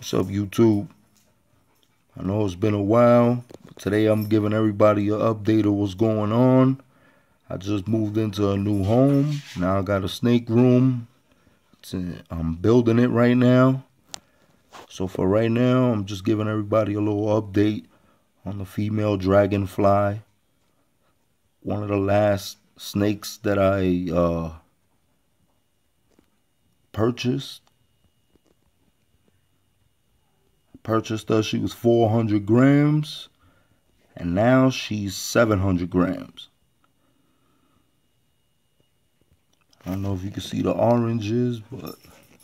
What's up, YouTube? I know it's been a while, but today I'm giving everybody an update of what's going on. I just moved into a new home. Now I got a snake room. I'm building it right now. So for right now, I'm just giving everybody a little update on the female Dragonfly. One of the last snakes that I purchased. Purchased her, she was 400 grams, and now she's 700 grams. I don't know if you can see the oranges, but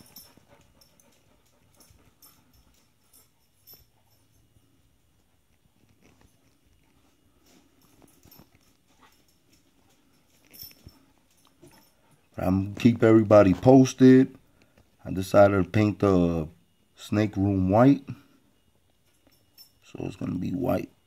I'm gonna keep everybody posted. I decided to paint the snake room white, so it's gonna be white.